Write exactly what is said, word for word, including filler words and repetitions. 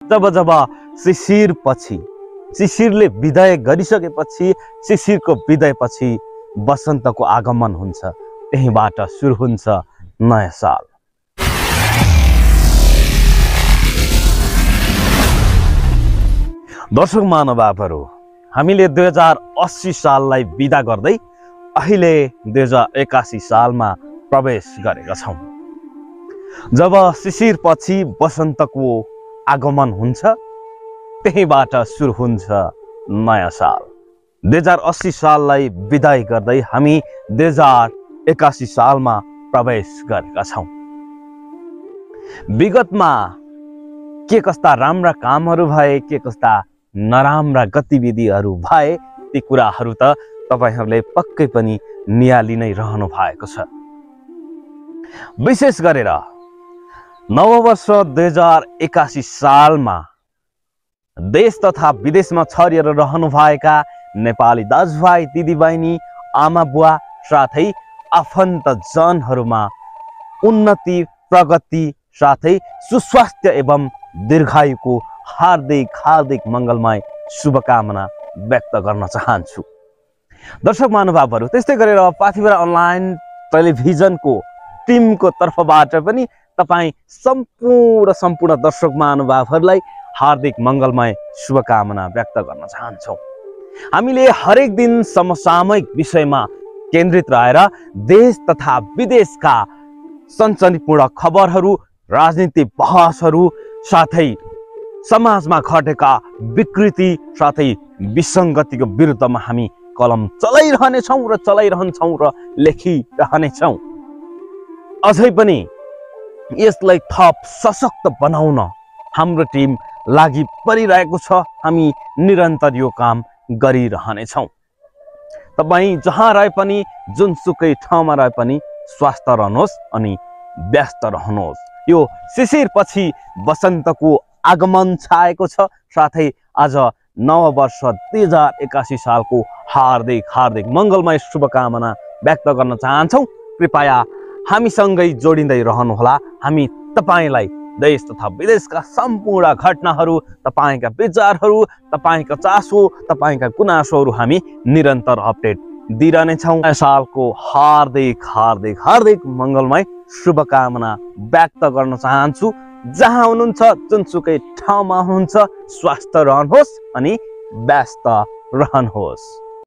जब जब शिशिर पछि शिशिरले विदाय गरिसकेपछि शिशिरको विदायपछि वसन्तको आगमन हुन्छ, त्यहीबाट सुरु हुन्छ नयाँ साल। दर्शक महानुभावहरू, हामीले दुई हजार अस्सी साललाई विदा गर्दै अहिले दुई हजार एकासी सालमा प्रवेश गरेका छौँ। जब शिशिर पछि वसन्तको आगमन हुन्छ, त्यहीबाट सुरु हुन्छ नयाँ साल। दुई हजार अस्सी साललाई विदाई गर्दै हामी दुई हजार एकासी सालमा प्रवेश गरेका छौँ। विगतमा के कस्ता राम्रा कामहरू भए, के कस्ता नराम्रा गतिविधिहरू भए, ती कुराहरू त तपाईहरूले पक्कै पनि नियाली नै रहनु भएको छ। विशेष गरेर नववर्ष दुई हजार एकासी सालमा देश तथा विदेशमा छरिएर रहनुभएका नेपाली दाजुभाइ दिदीबहिनी, आमा बुवा साथै आफन्तजनहरूमा उन्नति, प्रगति साथै सुस्वास्थ्य एवं दीर्घायुको हार्दिक हार्दिक मङ्गलमय शुभकामना व्यक्त गर्न चाहन्छु। दर्शक महानुभावहरू, त्यस्तै गरेर पाथिभरा अनलाइन टेलिभिजनको टिमको तर्फबाट पनि तपाईँ सम्पूर्ण सम्पूर्ण दर्शक महानुभावहरूलाई हार्दिक मङ्गलमय शुभकामना व्यक्त गर्न चाहन्छौँ। हामीले हरेक दिन समसामयिक विषयमा केन्द्रित रहेर देश तथा विदेशका सनसनीपूर्ण खबरहरू, राजनीतिक बहसहरू साथै समाजमा घटेका विकृति साथै विसङ्गतिको विरुद्धमा हामी कलम चलाइरहनेछौँ र चलाइरहन्छौँ र लेखिरहनेछौँ। अझै पनि यसलाई थप सशक्त बनाउन हाम्रो टिम लागि परिरहेको छ। हामी निरन्तर यो काम गरिरहनेछौँ। तपाईँ जहाँ रहे पनि, जुनसुकै ठाउँमा रहे पनि स्वस्थ रहनुहोस् अनि व्यस्त रहनुहोस्। यो शिशिर पछि वसन्तको आगमन छाएको छ। साथै आज नववर्ष दुई हजार एकासी सालको हार्दिक हार्दिक मङ्गलमय शुभकामना व्यक्त गर्न चाहन्छौँ। कृपया हामीसँगै जोडिँदै रहनुहोला। हामी तपाईँलाई देश तथा विदेशका सम्पूर्ण घटनाहरू, तपाईँका विचारहरू, तपाईँका चासो, तपाईँका गुनासोहरू हामी निरन्तर अपडेट दिइरहनेछौँ। नयाँ सालको हार्दिक हार्दिक हार्दिक मङ्गलमय शुभकामना व्यक्त गर्न चाहन्छु। जहाँ हुनुहुन्छ, जुनसुकै ठाउँमा हुनुहुन्छ, स्वस्थ रहनुहोस् अनि व्यस्त रहनुहोस्।